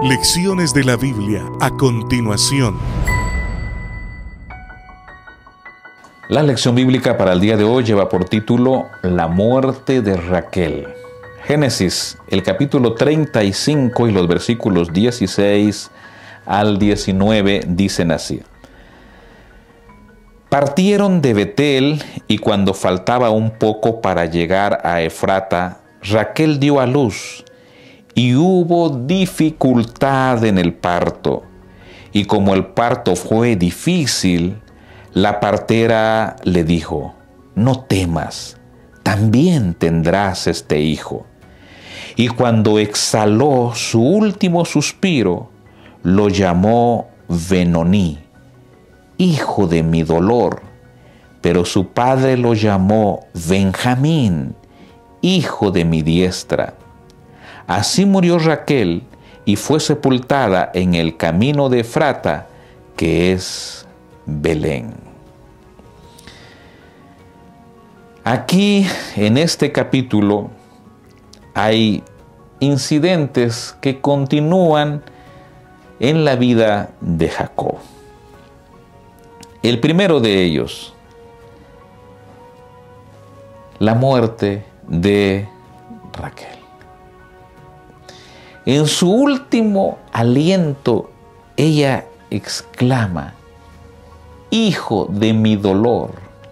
Lecciones de la Biblia a continuación. La lección bíblica para el día de hoy lleva por título La muerte de Raquel. Génesis, el capítulo 35 y los versículos 16 al 19 dicen así. Partieron de Betel y cuando faltaba un poco para llegar a Efrata, Raquel dio a luz y hubo dificultad en el parto. Y como el parto fue difícil, la partera le dijo, no temas, también tendrás este hijo. Y cuando exhaló su último suspiro, lo llamó Benoní, hijo de mi dolor. Pero su padre lo llamó Benjamín, hijo de mi diestra. Así murió Raquel y fue sepultada en el camino de Efrata, que es Belén. Aquí, en este capítulo, hay incidentes que continúan en la vida de Jacob. El primero de ellos, la muerte de Raquel. En su último aliento, ella exclama, hijo de mi dolor.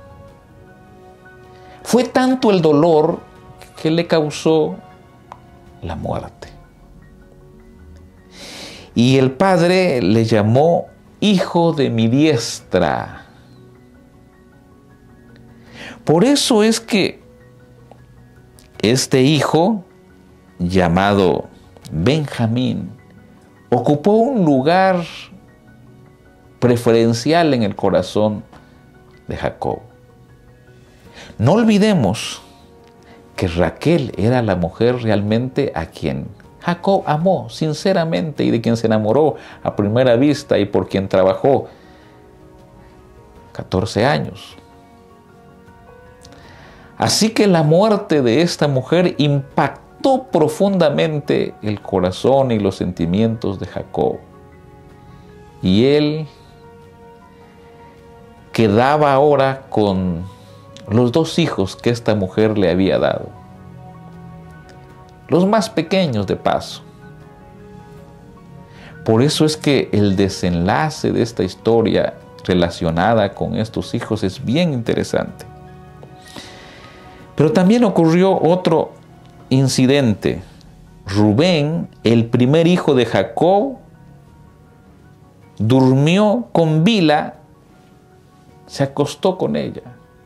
Fue tanto el dolor que le causó la muerte. Y el padre le llamó hijo de mi diestra. Por eso es que este hijo, llamado Benjamín, ocupó un lugar preferencial en el corazón de Jacob. No olvidemos que Raquel era la mujer realmente a quien Jacob amó sinceramente y de quien se enamoró a primera vista y por quien trabajó 14 años. Así que la muerte de esta mujer impactó profundamente el corazón y los sentimientos de Jacob. Y él quedaba ahora con los dos hijos que esta mujer le había dado. Los más pequeños de paso. Por eso es que el desenlace de esta historia relacionada con estos hijos es bien interesante. Pero también ocurrió otro incidente. Rubén, el primer hijo de Jacob, durmió con Bila, se acostó con ella.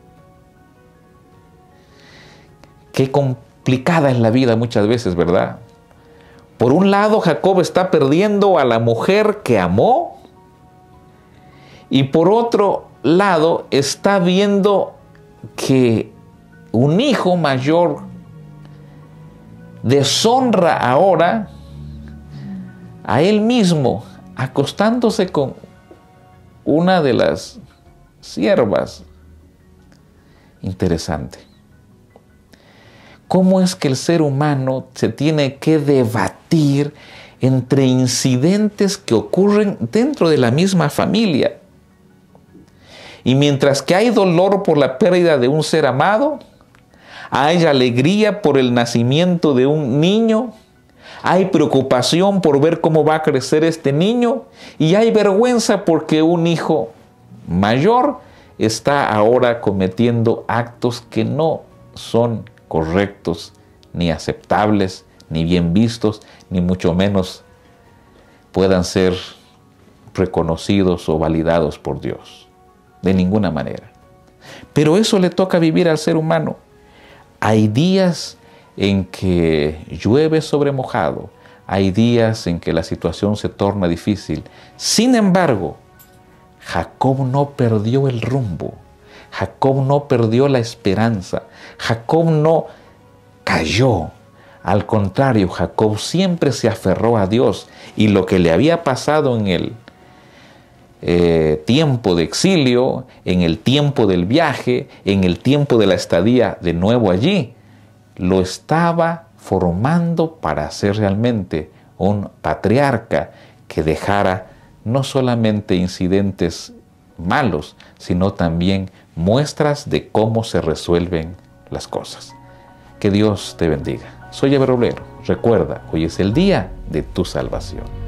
Qué complicada es la vida muchas veces, ¿verdad? Por un lado, Jacob está perdiendo a la mujer que amó, y por otro lado, está viendo que un hijo mayor deshonra ahora a él mismo, acostándose con una de las siervas. Interesante. ¿Cómo es que el ser humano se tiene que debatir entre incidentes que ocurren dentro de la misma familia? Y mientras que hay dolor por la pérdida de un ser amado, hay alegría por el nacimiento de un niño, hay preocupación por ver cómo va a crecer este niño y hay vergüenza porque un hijo mayor está ahora cometiendo actos que no son correctos, ni aceptables, ni bien vistos, ni mucho menos puedan ser reconocidos o validados por Dios. De ninguna manera. Pero eso le toca vivir al ser humano. Hay días en que llueve sobre mojado, hay días en que la situación se torna difícil. Sin embargo, Jacob no perdió el rumbo, Jacob no perdió la esperanza, Jacob no cayó. Al contrario, Jacob siempre se aferró a Dios y lo que le había pasado en el tiempo de exilio, en el tiempo del viaje, en el tiempo de la estadía de nuevo allí, lo estaba formando para ser realmente un patriarca que dejara no solamente incidentes malos, sino también muestras de cómo se resuelven las cosas. Que Dios te bendiga. Soy Ever Obrero. Recuerda, hoy es el día de tu salvación.